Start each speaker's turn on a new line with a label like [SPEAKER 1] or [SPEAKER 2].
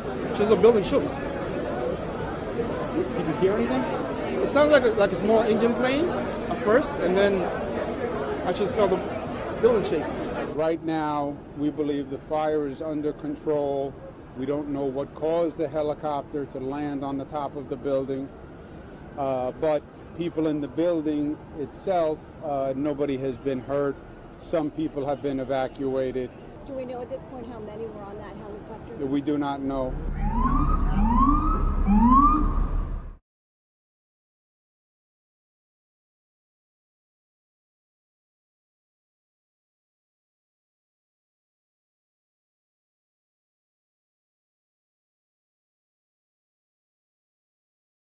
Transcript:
[SPEAKER 1] Just a building shook.
[SPEAKER 2] Did you hear anything?
[SPEAKER 1] It sounded like a small engine plane at first, and then I just felt the building shake.
[SPEAKER 3] Right now, we believe the fire is under control. We don't know what caused the helicopter to land on the top of the building, but people in the building itself, nobody has been hurt. Some people have been evacuated.
[SPEAKER 4] Do we know at this point how many were on that helicopter?
[SPEAKER 3] We do not know.